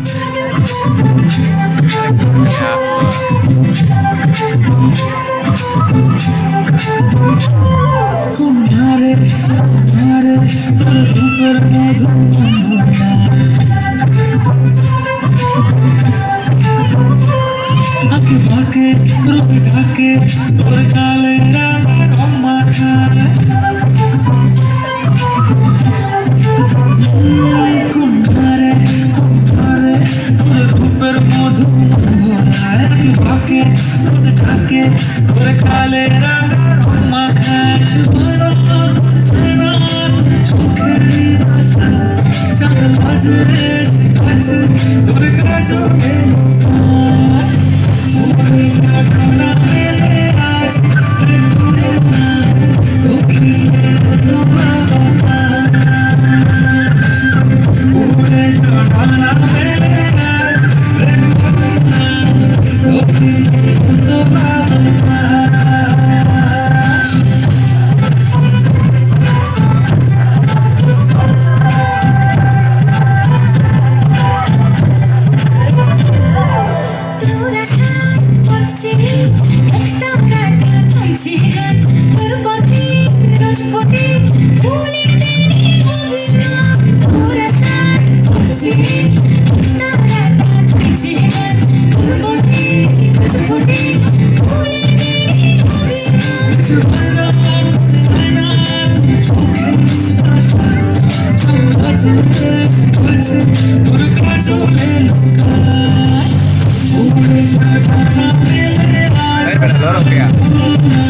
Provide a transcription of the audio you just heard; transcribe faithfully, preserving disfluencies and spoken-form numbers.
कुमारे कुमारे तोर रूपर मधु मंगला आके बाके रूप ढाके तोर काले रामा अम्मा खा कुमारे कुमारे तोर रूपर मधु मंगला आके बाके रूप ढाके तोर काले रामा अम्मा खा Ay, pero loro, ¿qué?